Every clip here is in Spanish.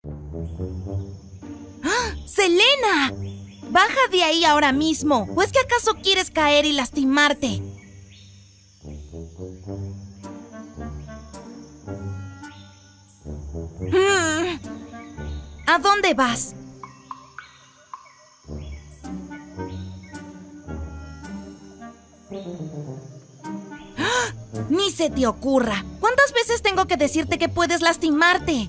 ¡Ah! ¡Selena! ¡Baja de ahí ahora mismo! ¿O es que acaso quieres caer y lastimarte? ¿A dónde vas? ¡Ah! ¡Ni se te ocurra! ¿Cuántas veces tengo que decirte que puedes lastimarte?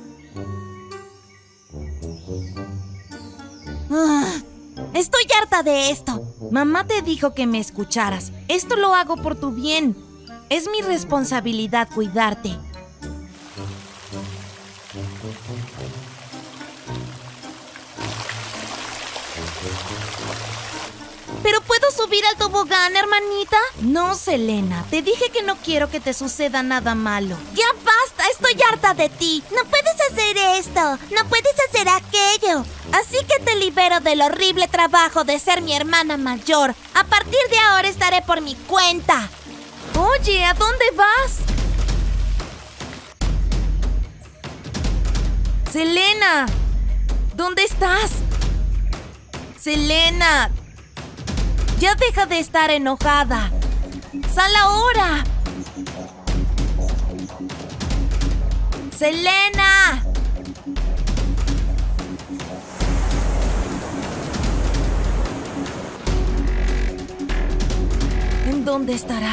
Estoy harta de esto. Mamá te dijo que me escucharas. Esto lo hago por tu bien. Es mi responsabilidad cuidarte. ¿Pero puedo subir al tobogán, hermanita? No, Selena. Te dije que no quiero que te suceda nada malo. ¡Ya basta! ¡Estoy harta de ti! ¡No puedes hacer esto! ¡No puedes hacer aquello! Así que te libero del horrible trabajo de ser mi hermana mayor. A partir de ahora estaré por mi cuenta. Oye, ¿a dónde vas? Selena, ¿dónde estás? Selena, ya deja de estar enojada. ¡Sal ahora! ¡Selena! ¿En dónde estará?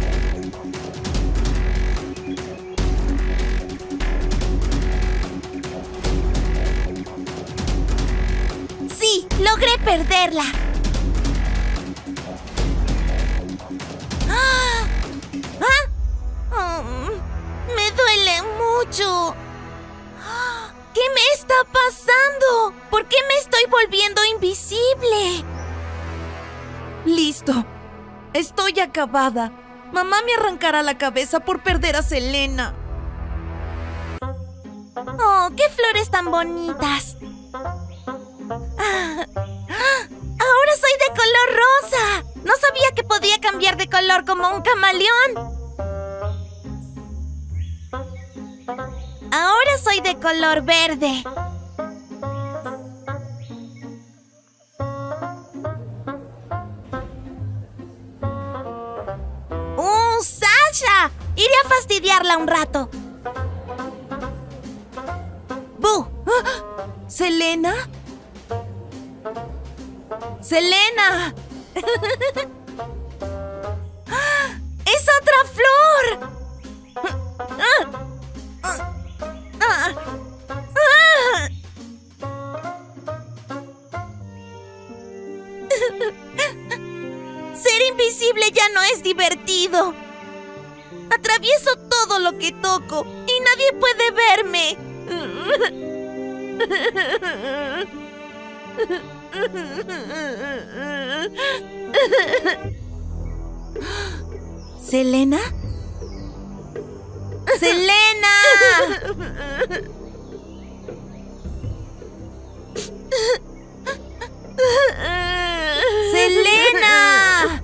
¡Sí! ¡Logré perderla! Me duele mucho. ¿Qué me está pasando? ¿Por qué me estoy volviendo invisible? Listo. Estoy acabada. Mamá me arrancará la cabeza por perder a Selena. ¡Oh, qué flores tan bonitas! ¡Ahora soy de color rosa! No sabía que podía cambiar de color como un camaleón. Ahora soy de color verde. ¡Sasha! Iré a fastidiarla un rato. ¡Bu! ¿Selena? ¡Selena! ¡Es otra flor! Ser invisible ya no es divertido. Atravieso todo lo que toco y nadie puede verme. ¿Selena? ¡Selena! ¡Selena!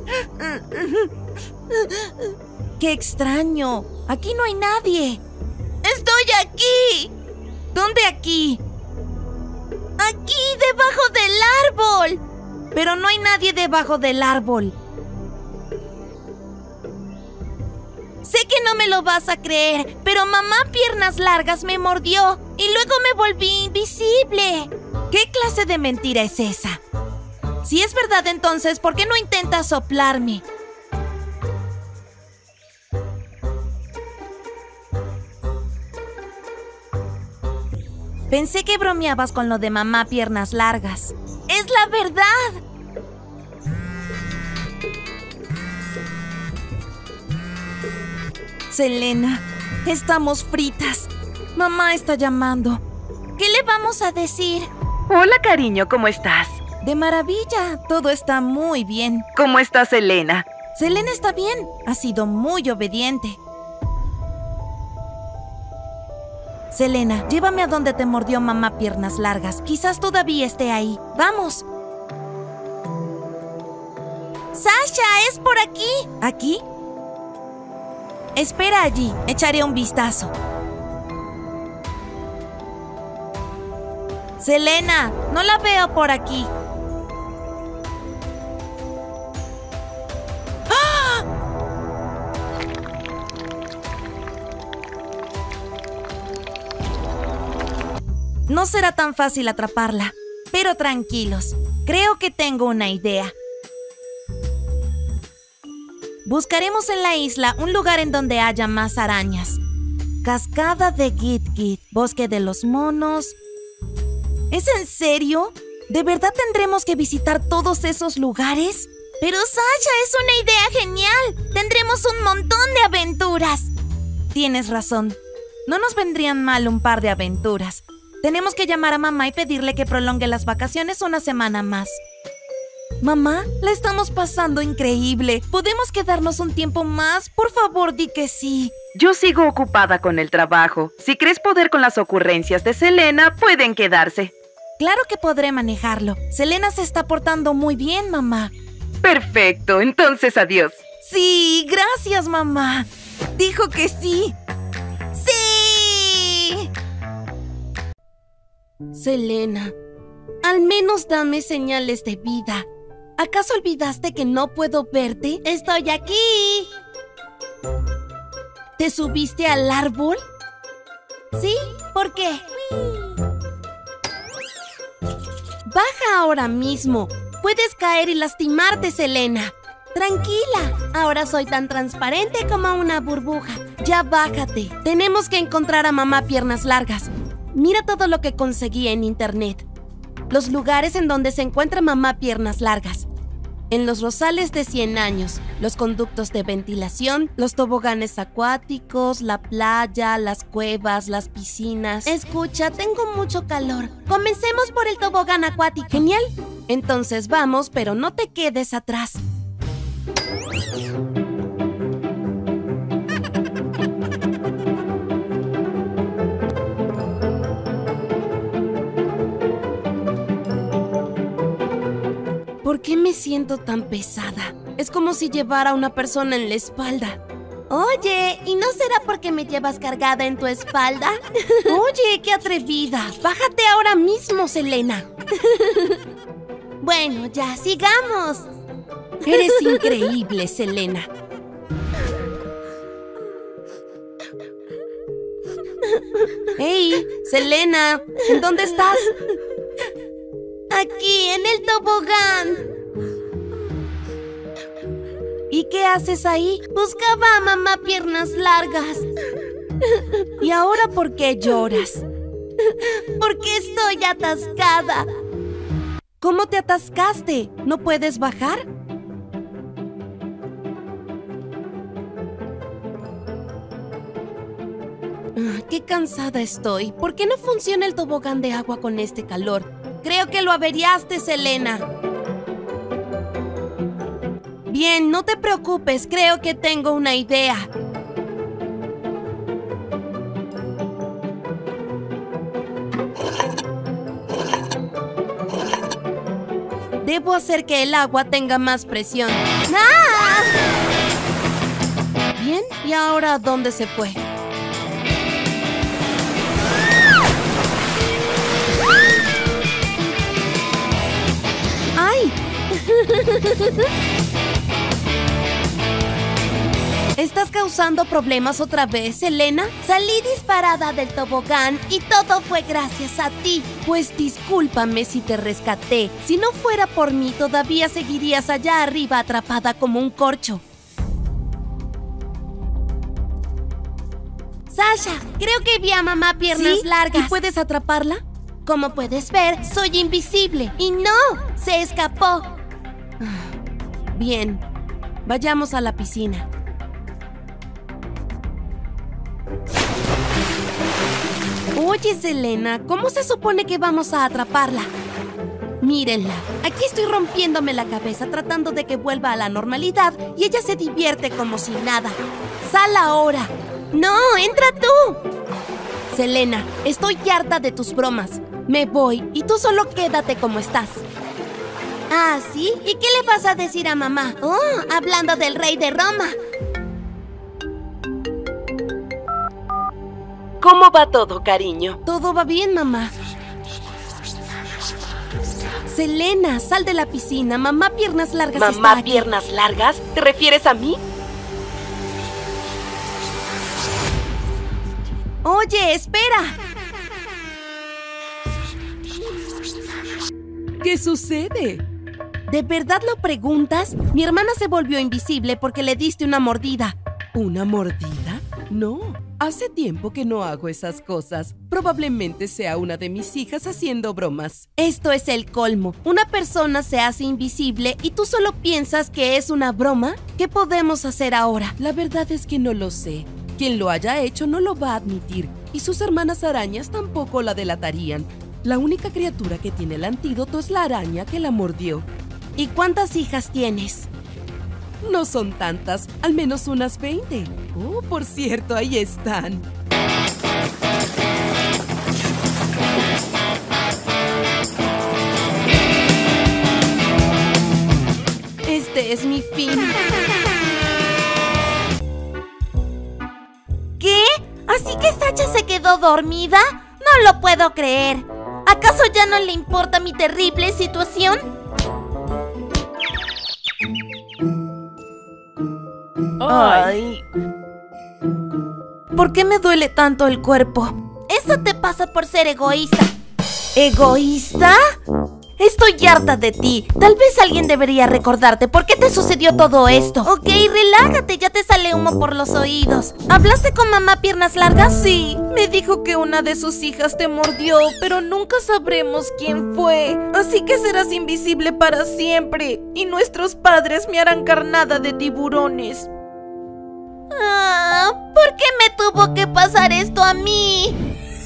¡Qué extraño! Aquí no hay nadie. ¡Estoy aquí! ¿Dónde aquí? ¡Aquí, debajo del árbol! Pero no hay nadie debajo del árbol. Sé que no me lo vas a creer, pero mamá Piernas Largas me mordió y luego me volví invisible. ¿Qué clase de mentira es esa? Si es verdad, entonces, ¿por qué no intentas soplarme? Pensé que bromeabas con lo de mamá Piernas Largas. ¡Es la verdad! Selena, estamos fritas. Mamá está llamando. ¿Qué le vamos a decir? Hola, cariño, ¿cómo estás? De maravilla, todo está muy bien. ¿Cómo está Selena? Selena está bien, ha sido muy obediente. Selena, llévame a donde te mordió mamá Piernas Largas. Quizás todavía esté ahí. ¡Vamos! ¡Sasha, es por aquí! ¿Aquí? Espera allí, echaré un vistazo. Selena, no la veo por aquí. ¡Ah! No será tan fácil atraparla, pero tranquilos, creo que tengo una idea. Buscaremos en la isla un lugar en donde haya más arañas. Cascada de Git-Git, bosque de los monos. ¿Es en serio? ¿De verdad tendremos que visitar todos esos lugares? Pero Sasha, es una idea genial. Tendremos un montón de aventuras. Tienes razón. No nos vendrían mal un par de aventuras. Tenemos que llamar a mamá y pedirle que prolongue las vacaciones una semana más. Mamá, la estamos pasando increíble. ¿Podemos quedarnos un tiempo más? Por favor, di que sí. Yo sigo ocupada con el trabajo. Si crees poder con las ocurrencias de Selena, pueden quedarse. Claro que podré manejarlo. Selena se está portando muy bien, mamá. Perfecto, entonces adiós. Sí, gracias, mamá. Dijo que sí. ¡Sí! Selena, al menos dame señales de vida. ¿Acaso olvidaste que no puedo verte? ¡Estoy aquí! ¿Te subiste al árbol? ¿Sí? ¿Por qué? Baja ahora mismo. Puedes caer y lastimarte, Selena. Tranquila, ahora soy tan transparente como una burbuja. Ya bájate. Tenemos que encontrar a mamá Piernas Largas. Mira todo lo que conseguí en internet. Los lugares en donde se encuentra mamá Piernas Largas. En los rosales de 100 años, los conductos de ventilación, los toboganes acuáticos, la playa, las cuevas, las piscinas. Escucha, tengo mucho calor. Comencemos por el tobogán acuático. Genial. Entonces vamos, pero no te quedes atrás. ¿Por qué me siento tan pesada? Es como si llevara a una persona en la espalda. Oye, ¿y no será porque me llevas cargada en tu espalda? Oye, qué atrevida. Bájate ahora mismo, Selena. Bueno, ya, sigamos. Eres increíble, Selena. ¡Hey, Selena! ¿En dónde estás? Aquí, en el tobogán. ¿Y qué haces ahí? Buscaba a mamá Piernas Largas. ¿Y ahora por qué lloras? Porque estoy atascada. ¿Cómo te atascaste? ¿No puedes bajar? Qué cansada estoy. ¿Por qué no funciona el tobogán de agua con este calor? Creo que lo averiaste, Selena. Bien, no te preocupes. Creo que tengo una idea. Debo hacer que el agua tenga más presión. ¡Ah! Bien, ¿y ahora dónde se fue? ¡Ay! ¿Estás causando problemas otra vez, Selena? Salí disparada del tobogán y todo fue gracias a ti. Pues discúlpame si te rescaté. Si no fuera por mí, todavía seguirías allá arriba atrapada como un corcho. Sasha, creo que vi a mamá Piernas Largas. ¿Y puedes atraparla? Como puedes ver, soy invisible. Y no, se escapó. Bien, vayamos a la piscina. Oye, Selena, ¿cómo se supone que vamos a atraparla? Mírenla, aquí estoy rompiéndome la cabeza tratando de que vuelva a la normalidad y ella se divierte como si nada. ¡Sal ahora! ¡No, entra tú! Selena, estoy harta de tus bromas. Me voy y tú solo quédate como estás. ¿Ah, sí? ¿Y qué le vas a decir a mamá? Oh, hablando del rey de Roma. ¿Cómo va todo, cariño? Todo va bien, mamá. Selena, sal de la piscina. Mamá Piernas Largas está ¿Mamá aquí. Piernas Largas? ¿Te refieres a mí? Oye, espera. ¿Qué sucede? ¿De verdad lo preguntas? Mi hermana se volvió invisible porque le diste una mordida. ¿Una mordida? No, hace tiempo que no hago esas cosas. Probablemente sea una de mis hijas haciendo bromas. Esto es el colmo. Una persona se hace invisible y tú solo piensas que es una broma. ¿Qué podemos hacer ahora? La verdad es que no lo sé. Quien lo haya hecho no lo va a admitir, y sus hermanas arañas tampoco la delatarían. La única criatura que tiene el antídoto es la araña que la mordió. ¿Y cuántas hijas tienes? No son tantas, al menos unas 20. Oh, por cierto, ahí están. Este es mi fin. ¿Qué? ¿Así que Sacha se quedó dormida? No lo puedo creer. ¿Acaso ya no le importa mi terrible situación? Ay. ¿Por qué me duele tanto el cuerpo? Eso te pasa por ser egoísta. ¿Egoísta? Estoy harta de ti. Tal vez alguien debería recordarte por qué te sucedió todo esto. Ok, relájate, ya te sale humo por los oídos. ¿Hablaste con mamá Piernas Largas? Sí, me dijo que una de sus hijas te mordió, pero nunca sabremos quién fue. Así que serás invisible para siempre y nuestros padres me harán carnada de tiburones. ¿Por qué me tuvo que pasar esto a mí?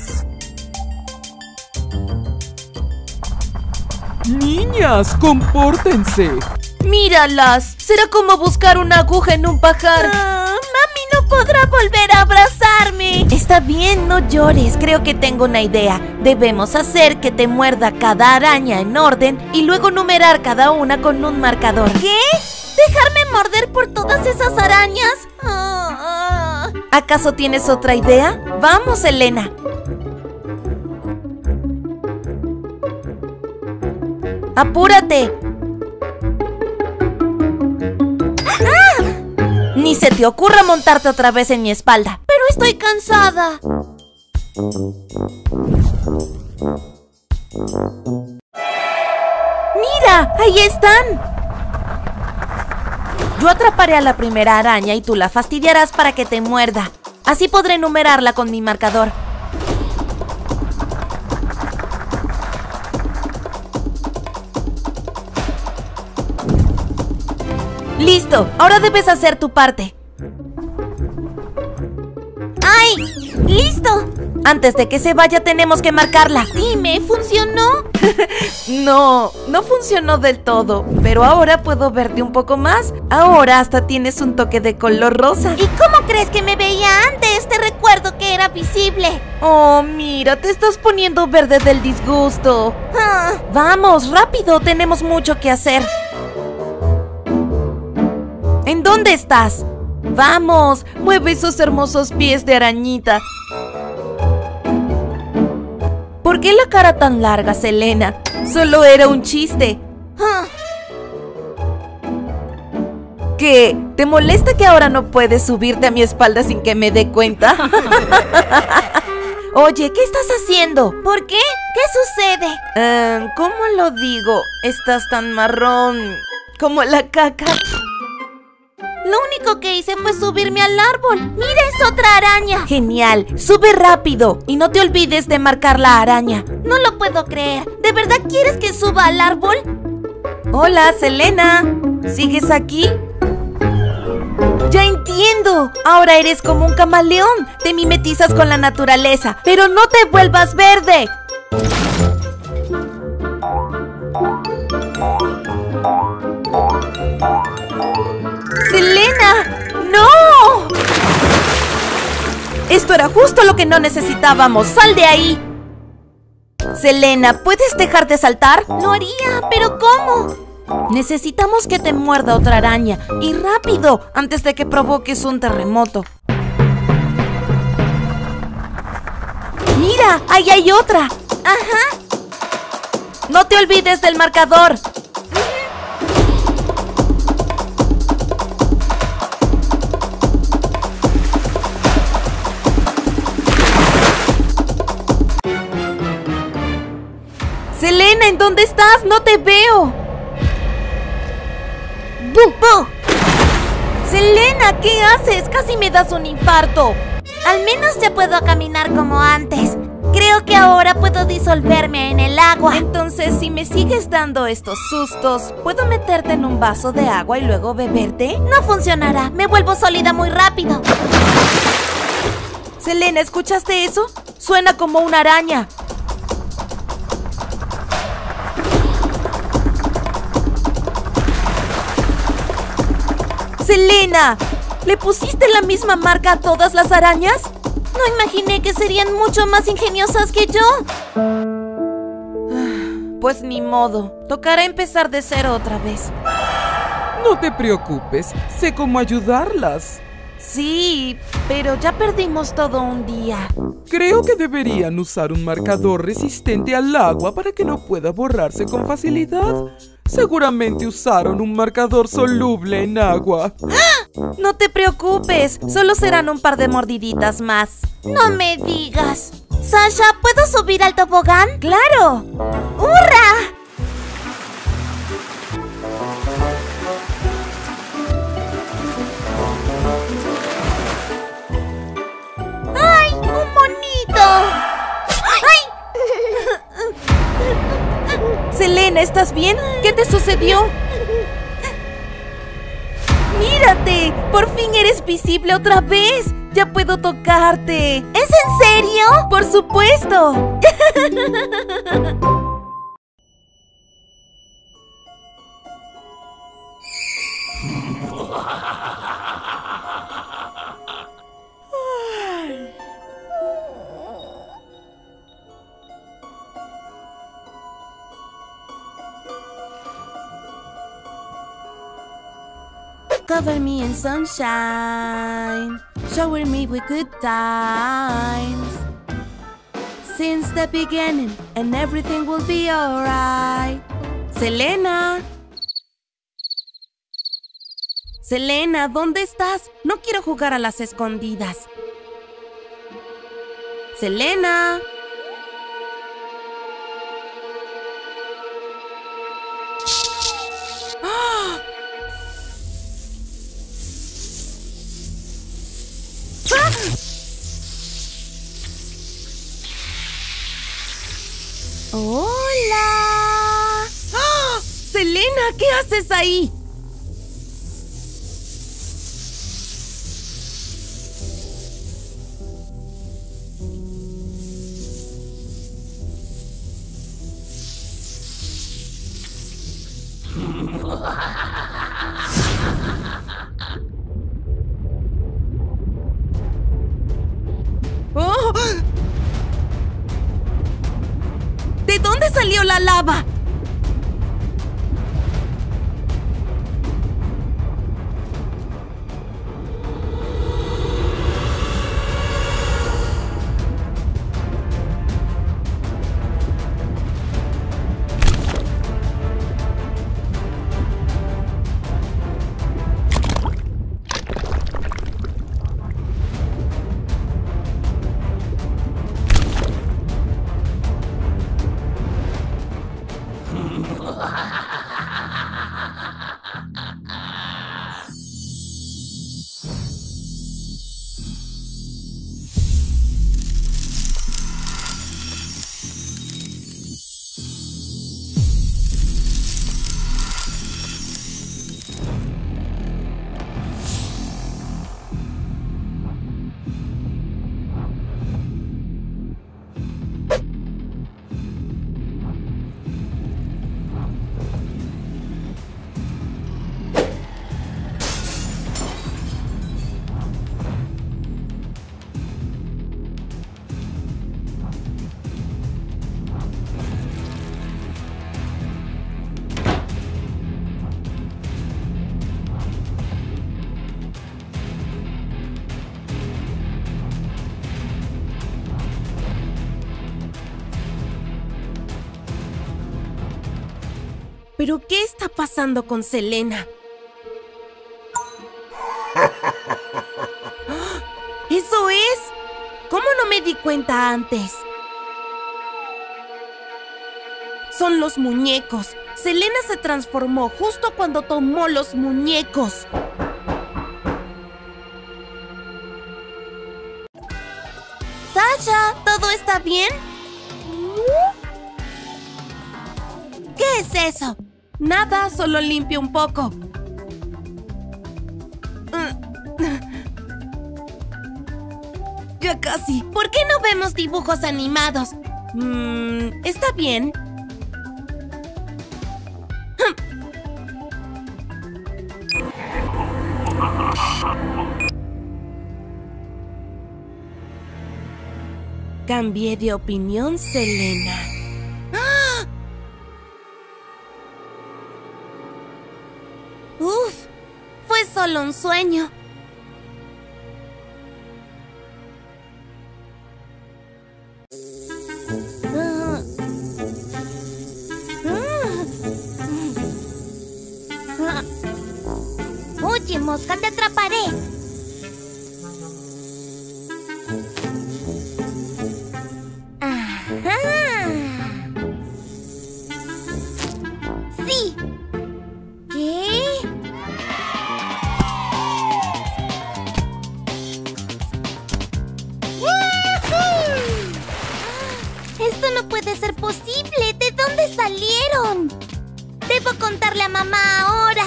Niñas, compórtense. Míralas, será como buscar una aguja en un pajar. Mami no podrá volver a abrazarme. Está bien, no llores, creo que tengo una idea. Debemos hacer que te muerda cada araña en orden y luego numerar cada una con un marcador. ¿Qué? ¿Dejarme morder por todas esas arañas? ¿Acaso tienes otra idea? Vamos, Elena. ¡Apúrate! Ni se te ocurra montarte otra vez en mi espalda. Pero estoy cansada. ¡Mira! ¡Ahí están! Yo atraparé a la primera araña y tú la fastidiarás para que te muerda. Así podré numerarla con mi marcador. ¡Listo! Ahora debes hacer tu parte. ¡Ay! ¡Listo! Antes de que se vaya tenemos que marcarla. Dime, ¿funcionó? No funcionó del todo, pero ahora puedo verte un poco más. Ahora hasta tienes un toque de color rosa. ¿Y cómo crees que me veía antes? Te recuerdo que era visible. Oh, mira, te estás poniendo verde del disgusto. Vamos, rápido, tenemos mucho que hacer. ¿En dónde estás? Vamos, mueve esos hermosos pies de arañita. ¿Por qué la cara tan larga, Selena? Solo era un chiste. ¿Qué? ¿Te molesta que ahora no puedes subirte a mi espalda sin que me dé cuenta? Oye, ¿qué estás haciendo? ¿Por qué? ¿Qué sucede? ¿Cómo lo digo? Estás tan marrón como la caca. Lo único que hice fue subirme al árbol. ¡Mira, es otra araña! Genial, sube rápido y no te olvides de marcar la araña. No lo puedo creer. ¿De verdad quieres que suba al árbol? Hola, Selena. ¿Sigues aquí? Ya entiendo. Ahora eres como un camaleón. Te mimetizas con la naturaleza, pero no te vuelvas verde. ¡Selena! ¡No! Esto era justo lo que no necesitábamos. ¡Sal de ahí! Selena, ¿puedes dejar de saltar? Lo haría, pero ¿cómo? Necesitamos que te muerda otra araña. Y rápido, antes de que provoques un terremoto. ¡Mira! ¡Ahí hay otra! Ajá. ¡No te olvides del marcador! Selena, ¿en dónde estás? ¡No te veo! ¡Bu! ¡Bu! Selena, ¿qué haces? Casi me das un infarto. Al menos ya puedo caminar como antes. Creo que ahora puedo disolverme en el agua. Entonces, si me sigues dando estos sustos, ¿puedo meterte en un vaso de agua y luego beberte? No funcionará. Me vuelvo sólida muy rápido. Selena, ¿escuchaste eso? Suena como una araña. Selena, ¿le pusiste la misma marca a todas las arañas? No imaginé que serían mucho más ingeniosas que yo. Pues ni modo, tocará empezar de cero otra vez. No te preocupes, sé cómo ayudarlas. Sí, pero ya perdimos todo un día. Creo que deberían usar un marcador resistente al agua para que no pueda borrarse con facilidad. Seguramente usaron un marcador soluble en agua. No te preocupes, solo serán un par de mordiditas más. No me digas. Sasha, ¿puedo subir al tobogán? ¡Claro! ¡Hurra! ¡Ay, un monito! ¡Ay! Selena, ¿estás bien? ¿Qué te sucedió? ¡Mírate! ¡Por fin eres visible otra vez! ¡Ya puedo tocarte! ¿Es en serio? ¡Por supuesto! Cover me in sunshine, shower me with good times. Since the beginning, and everything will be alright. Selena. Selena, ¿dónde estás? No quiero jugar a las escondidas. Selena. ¡Hola! ¡Ah! Selena, ¿qué haces ahí? ¡Oh! ¿De dónde salió la lava? ¿Pero qué está pasando con Selena? ¡Eso es! ¿Cómo no me di cuenta antes? Son los muñecos. Selena se transformó justo cuando tomó los muñecos. Sasha, ¿todo está bien? ¿Qué es eso? Nada, solo limpio un poco. Ya casi. ¿Por qué no vemos dibujos animados? Está bien. Cambié de opinión, Selena. ¡Ah! Uf, fue solo un sueño. Oye, mosca, te atraparé. Ajá. Sí. ¿Qué? Esto no puede ser posible. ¿De dónde salieron? Debo contarle a mamá ahora.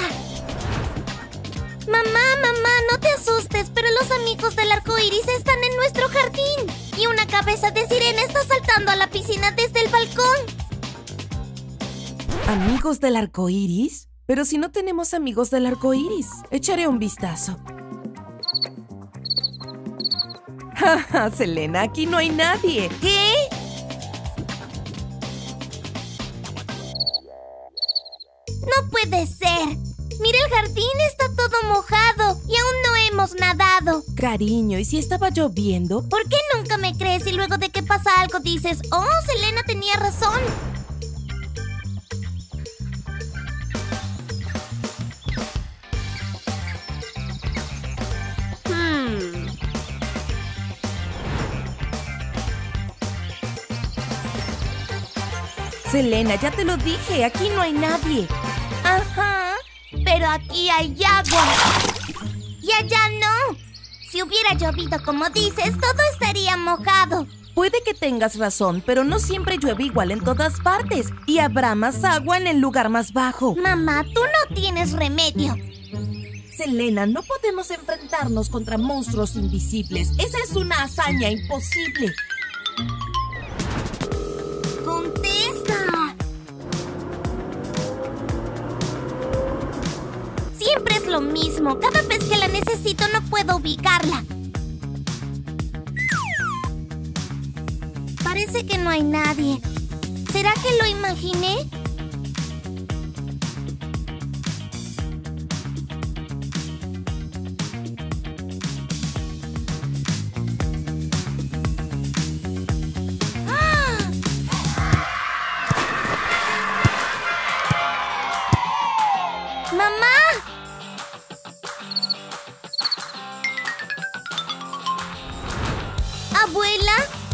Mamá, no te asustes, pero los amigos del arco iris están en nuestro jardín. Y una cabeza de sirena está saltando a la piscina desde el balcón. ¿Amigos del arco iris? Pero si no tenemos amigos del arco iris, echaré un vistazo. ¡Ja, Selena! Aquí no hay nadie. ¿Qué? No puede ser. Mira, el jardín está todo mojado y aún no hemos nadado. Cariño, ¿y si estaba lloviendo? ¿Por qué nunca me crees y luego de que pasa algo dices, oh, Selena tenía razón? Selena, ya te lo dije, aquí no hay nadie. Ajá, pero aquí hay agua. Y allá no. Si hubiera llovido como dices, todo estaría mojado. Puede que tengas razón, pero no siempre llueve igual en todas partes. Y habrá más agua en el lugar más bajo. Mamá, tú no tienes remedio. Selena, no podemos enfrentarnos contra monstruos invisibles. Esa es una hazaña imposible. ¡Contesta! Siempre es lo mismo. Cada vez que la necesito no puedo ubicarla. Parece que no hay nadie. ¿Será que lo imaginé? ¡Mamá! ¿Abuela?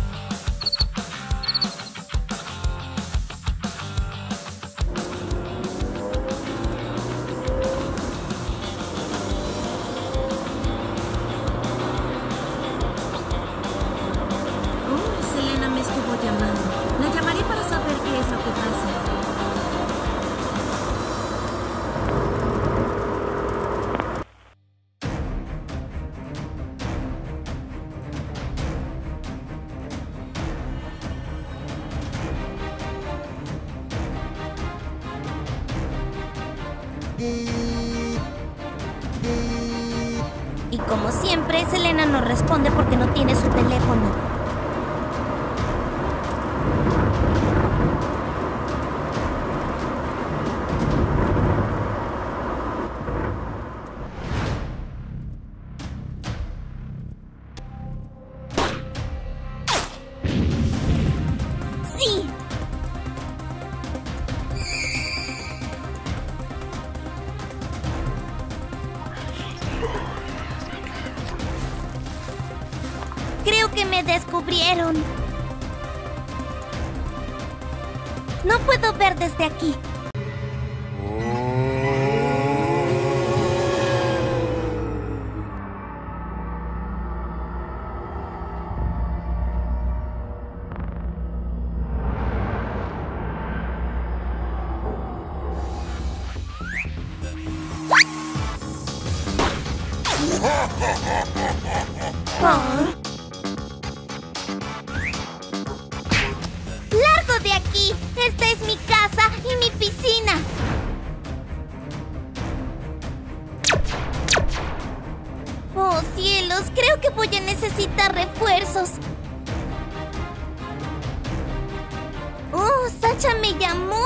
Selena me estuvo llamando. La llamaré para saber qué es lo que pasa. Y como siempre, Selena no responde porque no tiene su teléfono. ¡Sí! descubrieron. No puedo ver desde aquí. ¡Largo de aquí! Esta es mi casa y mi piscina. ¡Oh, cielos! Creo que voy a necesitar refuerzos. ¡Oh, Sacha me llamó!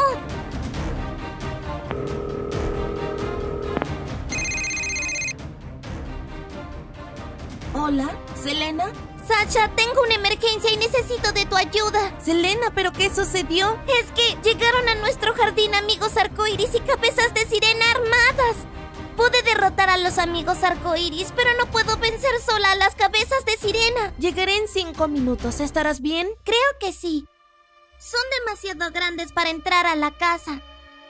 Hola, ¿Selena? Sacha, tengo una emergencia y necesito de tu ayuda. Selena, ¿pero qué sucedió? Es que llegaron a nuestro jardín amigos arcoíris y cabezas de sirena armadas. Pude derrotar a los amigos arcoíris, pero no puedo vencer sola a las cabezas de sirena. Llegaré en 5 minutos. ¿Estarás bien? Creo que sí. Son demasiado grandes para entrar a la casa.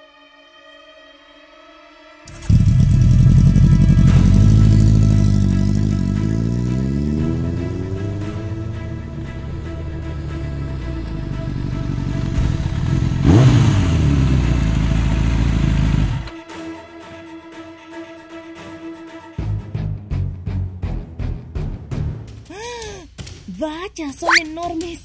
¡Vaya, son enormes!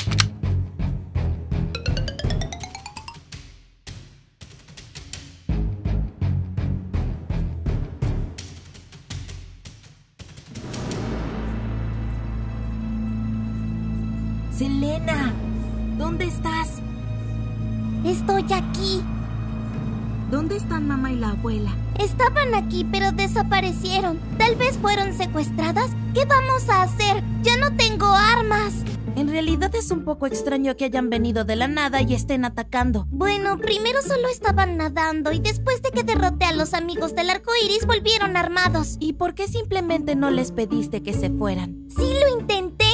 Selena, ¿dónde estás? Estoy aquí. ¿Dónde están mamá y la abuela? Estaban aquí, pero desaparecieron. Tal vez fueron secuestradas. ¿Qué vamos a hacer? Ya no tengo armas. En realidad es un poco extraño que hayan venido de la nada y estén atacando. Bueno, primero solo estaban nadando y después de que derroté a los amigos del arco iris volvieron armados. ¿Y por qué simplemente no les pediste que se fueran? Sí lo intenté.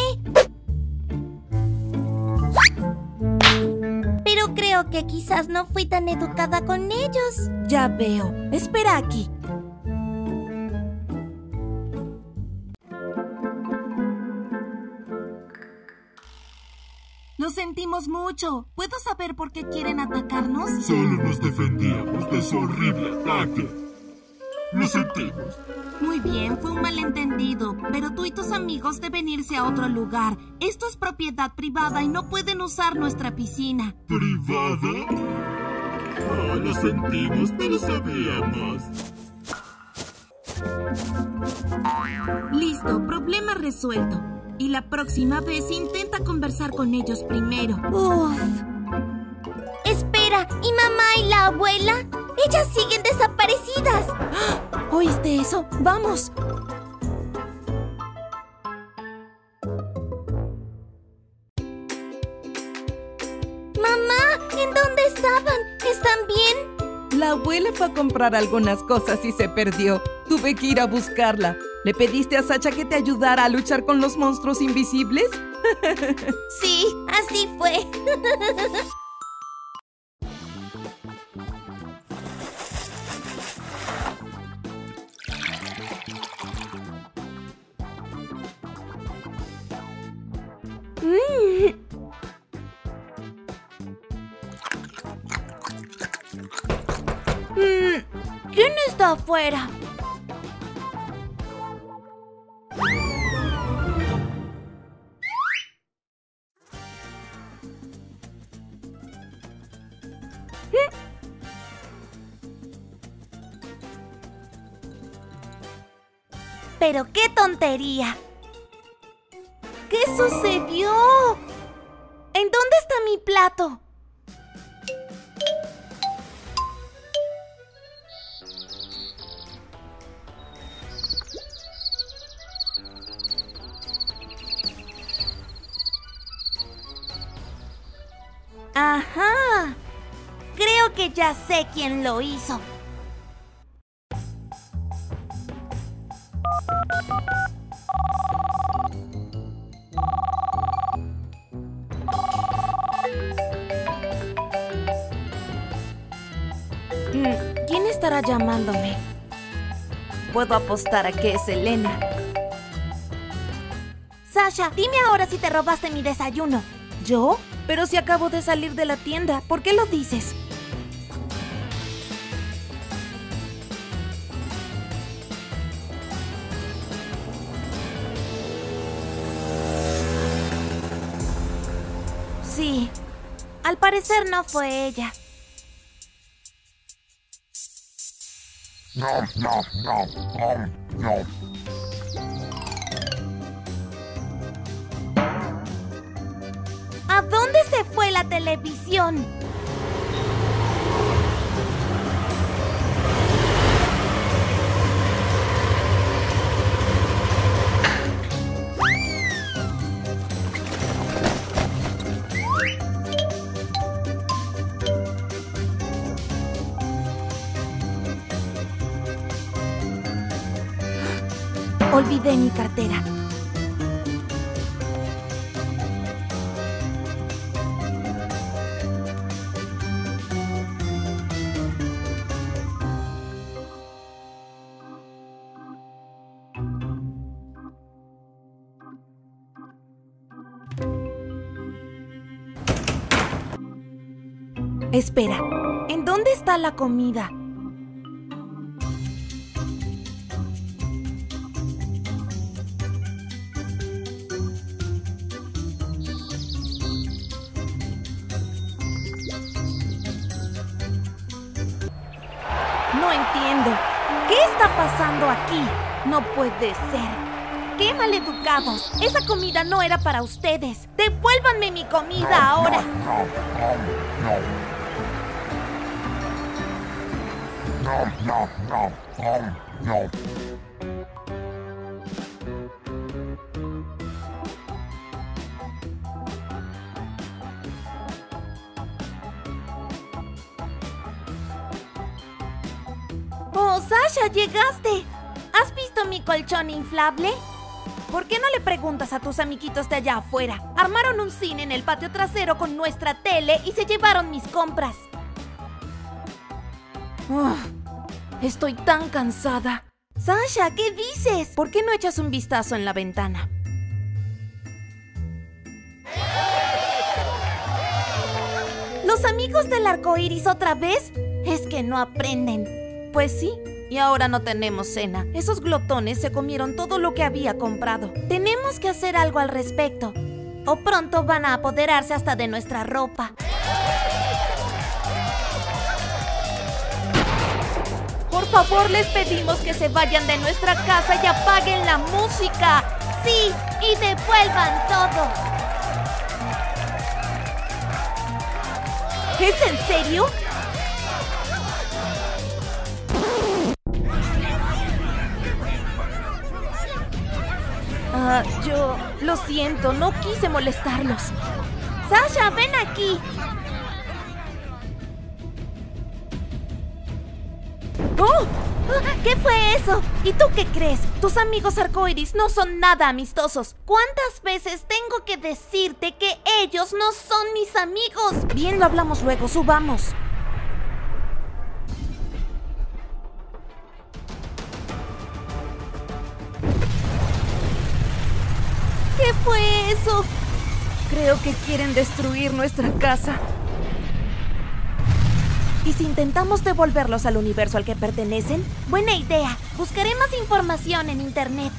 Pero creo que quizás no fui tan educada con ellos. Ya veo. Espera aquí. Lo sentimos mucho. ¿Puedo saber por qué quieren atacarnos? Solo nos defendíamos de su horrible ataque. Lo sentimos. Muy bien, fue un malentendido. Pero tú y tus amigos deben irse a otro lugar. Esto es propiedad privada y no pueden usar nuestra piscina. ¿Privada? Oh, lo sentimos, no lo sabíamos. Listo, problema resuelto. Y la próxima vez intenta conversar con ellos primero. Uf. Espera, ¿y mamá y la abuela? Ellas siguen desaparecidas. ¿Oíste eso? ¡Vamos! Mamá, ¿en dónde estaban? ¿Están bien? La abuela fue a comprar algunas cosas y se perdió. Tuve que ir a buscarla. ¿Le pediste a Sacha que te ayudara a luchar con los monstruos invisibles? Sí, así fue. ¿Quién está afuera? Pero qué tontería. ¿Qué sucedió? ¿En dónde está mi plato? Ajá. Creo que ya sé quién lo hizo. ¿Quién estará llamándome? Puedo apostar a que es Elena. Sasha, dime ahora si te robaste mi desayuno. ¿Yo? Pero si acabo de salir de la tienda, ¿por qué lo dices? Sí, al parecer no fue ella. ¿A dónde se fue la televisión? Olvidé mi cartera. Espera, ¿en dónde está la comida? No entiendo. ¿Qué está pasando aquí? No puede ser. ¡Qué maleducados! Esa comida no era para ustedes. ¡Devuélvanme mi comida ahora! ¡Oh, Sasha, llegaste! ¿Has visto mi colchón inflable? ¿Por qué no le preguntas a tus amiguitos de allá afuera? Armaron un cine en el patio trasero con nuestra tele y se llevaron mis compras. Estoy tan cansada. Sasha, ¿qué dices? ¿Por qué no echas un vistazo en la ventana? ¿Los amigos del arco iris otra vez? Es que no aprenden. Pues sí, y ahora no tenemos cena. Esos glotones se comieron todo lo que había comprado. Tenemos que hacer algo al respecto, o pronto van a apoderarse hasta de nuestra ropa. Por favor, les pedimos que se vayan de nuestra casa y apaguen la música. Sí, y devuelvan todo. ¿Es en serio? Yo lo siento, no quise molestarlos. Sasha, ven aquí. ¡Oh! ¿Qué fue eso? ¿Y tú qué crees? Tus amigos arcoíris no son nada amistosos. ¿Cuántas veces tengo que decirte que ellos no son mis amigos? Bien, lo hablamos luego, subamos. ¿Qué fue eso? Creo que quieren destruir nuestra casa. ¿Y si intentamos devolverlos al universo al que pertenecen? Buena idea. Buscaré más información en internet.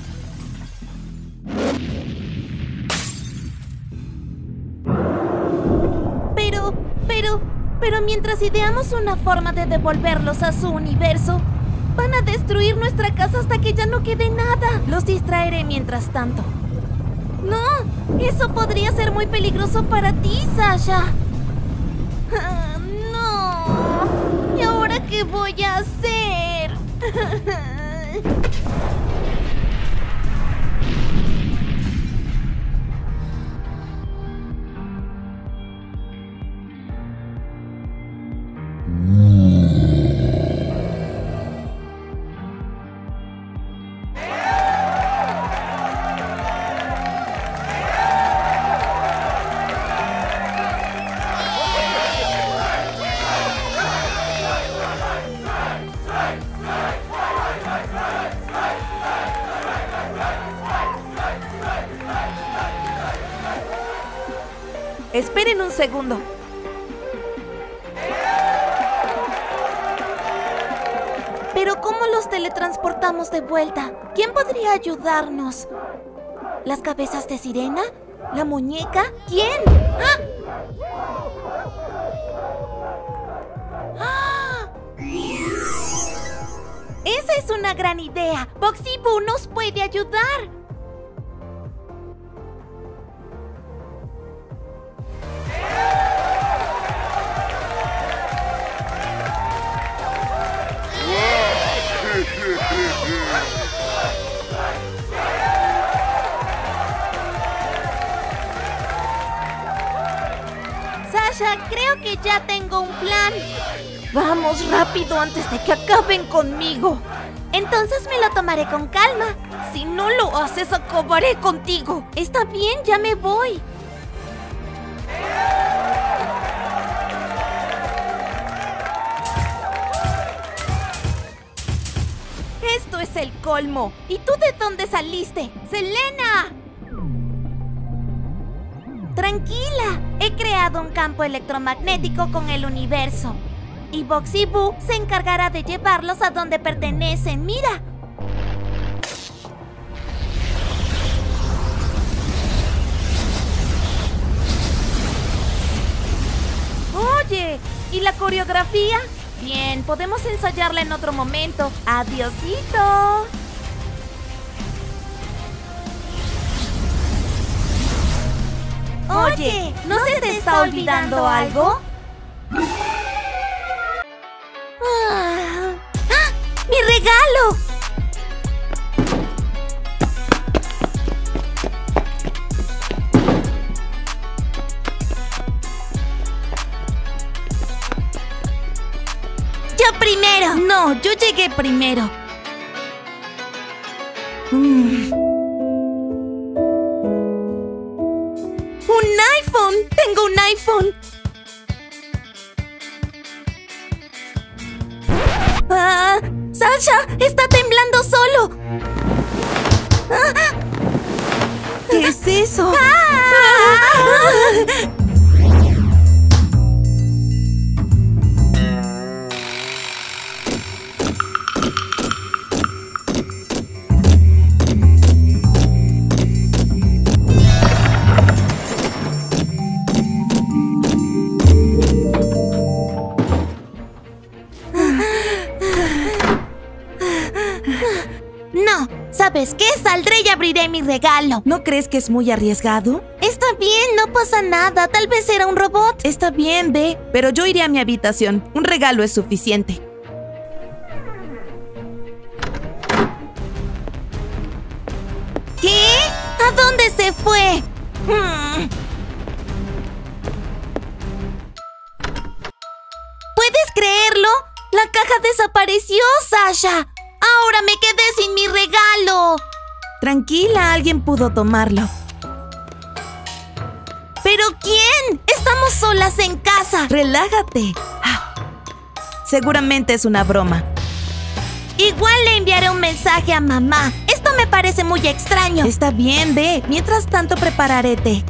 Pero mientras ideamos una forma de devolverlos a su universo, van a destruir nuestra casa hasta que ya no quede nada. Los distraeré mientras tanto. No, eso podría ser muy peligroso para ti, Sasha. No. ¿Y ahora qué voy a hacer? segundo. Pero ¿cómo los teletransportamos de vuelta? ¿Quién podría ayudarnos? ¿Las cabezas de sirena? ¿La muñeca? ¿Quién? ¡Ah! ¡Ah! Esa es una gran idea. Boxy Boo nos puede ayudar. Sasha, creo que ya tengo un plan. Vamos rápido antes de que acaben conmigo. Entonces me lo tomaré con calma. Si no lo haces, acabaré contigo. Está bien, ya me voy. Esto es el colmo. ¿Y tú de dónde saliste? ¡Selena! Tranquila, he creado un campo electromagnético con el universo. Y Boxy Boo se encargará de llevarlos a donde pertenecen. ¡Mira! Oye, ¿y la coreografía? Bien, podemos ensayarla en otro momento. ¡Adiosito! Oye, ¿no se te está olvidando algo? ¡Ah! ¡Mi regalo! ¡Yo primero! No, yo llegué primero. ¡Un iPhone! ¡Tengo un iPhone! ¡Ah! ¡Sasha! ¡Está temblando solo! ¡Ah! ¿Qué es eso? ¡Ah! No, ¿sabes qué? Saldré y abriré mi regalo. ¿No crees que es muy arriesgado? Está bien, no pasa nada. Tal vez era un robot. Está bien, ve, pero yo iré a mi habitación. Un regalo es suficiente. ¿Qué? ¿A dónde se fue? ¿Puedes creerlo? La caja desapareció, Sasha. ¡Ahora me quedé sin mi regalo! Tranquila, alguien pudo tomarlo. ¿Pero quién? Estamos solas en casa. Relájate. Seguramente es una broma. Igual le enviaré un mensaje a mamá. Esto me parece muy extraño. Está bien, ve. Mientras tanto prepararé té.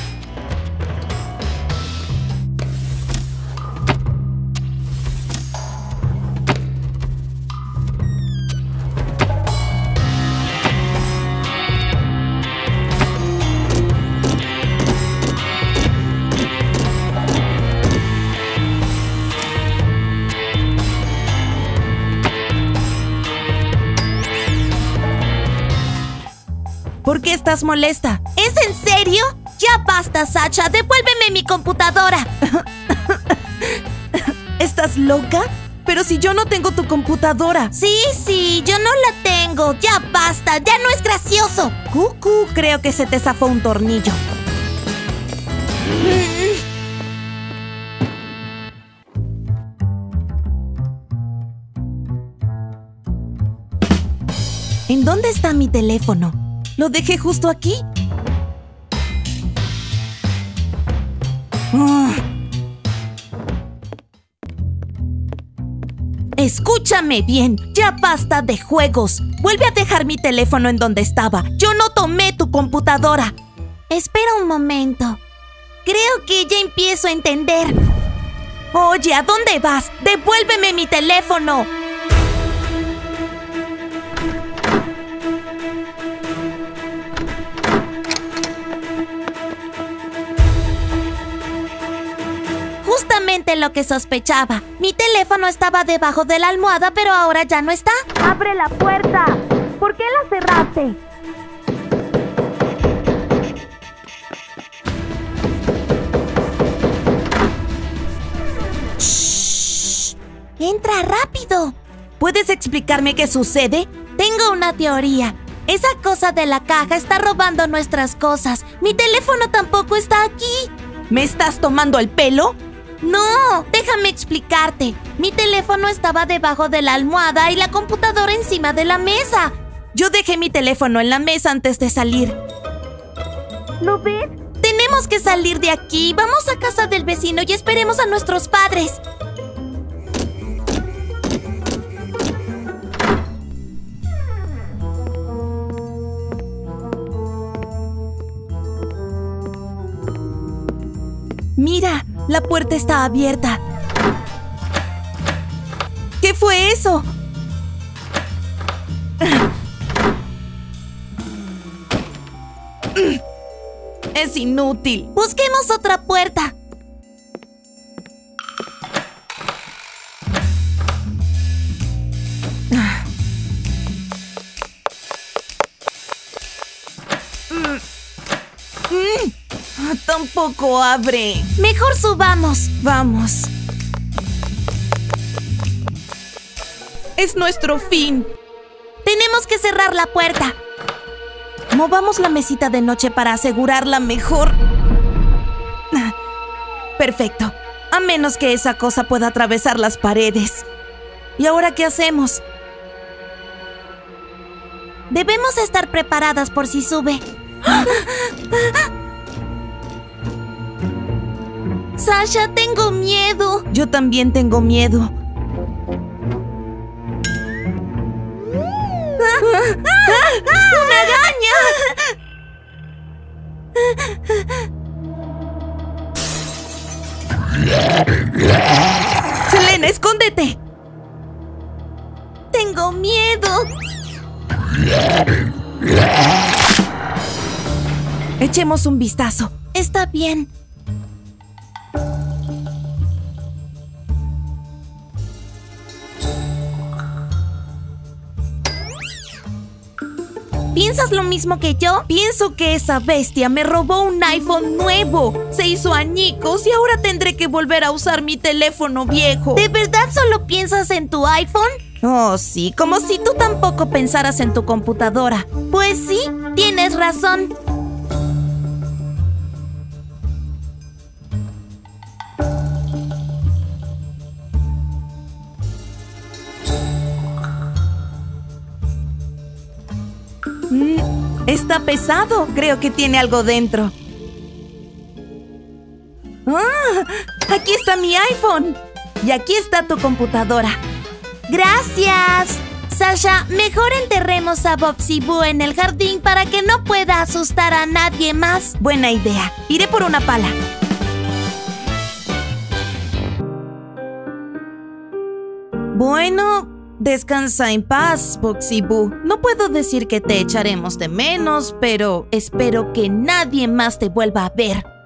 ¿Por qué estás molesta? ¿Es en serio? Ya basta, Sasha. Devuélveme mi computadora. ¿Estás loca? Pero si yo no tengo tu computadora. Sí, yo no la tengo. Ya basta, ya no es gracioso. Cucú, creo que se te zafó un tornillo. ¿En dónde está mi teléfono? Lo dejé justo aquí. Escúchame bien, ya basta de juegos. Vuelve a dejar mi teléfono en donde estaba. Yo no tomé tu computadora. Espera un momento. Creo que ya empiezo a entender. Oye, ¿a dónde vas? ¡Devuélveme mi teléfono! Justamente lo que sospechaba. Mi teléfono estaba debajo de la almohada, pero ahora ya no está. ¡Abre la puerta! ¿Por qué la cerraste? ¡Shh! ¡Entra rápido! ¿Puedes explicarme qué sucede? Tengo una teoría. Esa cosa de la caja está robando nuestras cosas. Mi teléfono tampoco está aquí. ¿Me estás tomando el pelo? No, déjame explicarte. Mi teléfono estaba debajo de la almohada y la computadora encima de la mesa. Yo dejé mi teléfono en la mesa antes de salir. ¿Lo ves? Tenemos que salir de aquí. Vamos a casa del vecino y esperemos a nuestros padres. Mira, la puerta está abierta. ¿Qué fue eso? Es inútil. Busquemos otra puerta. Tampoco abre. Mejor subamos. Vamos. Es nuestro fin. Tenemos que cerrar la puerta. Movamos la mesita de noche para asegurarla mejor. Perfecto. A menos que esa cosa pueda atravesar las paredes. ¿Y ahora qué hacemos? Debemos estar preparadas por si sube. Sasha, tengo miedo. Yo también tengo miedo. ¡Una araña! Selena, escóndete. Tengo miedo. Echemos un vistazo. Está bien. ¿Piensas lo mismo que yo? Pienso que esa bestia me robó un iPhone nuevo. Se hizo añicos y ahora tendré que volver a usar mi teléfono viejo. ¿De verdad solo piensas en tu iPhone? Oh, sí, como si tú tampoco pensaras en tu computadora. Pues sí, tienes razón. Está pesado. Creo que tiene algo dentro. ¡Ah! Aquí está mi iPhone. Y aquí está tu computadora. ¡Gracias! Sasha, mejor enterremos a Boxy Boo en el jardín para que no pueda asustar a nadie más. Buena idea. Iré por una pala. Bueno, descansa en paz, Boxy Boo. No puedo decir que te echaremos de menos, pero espero que nadie más te vuelva a ver.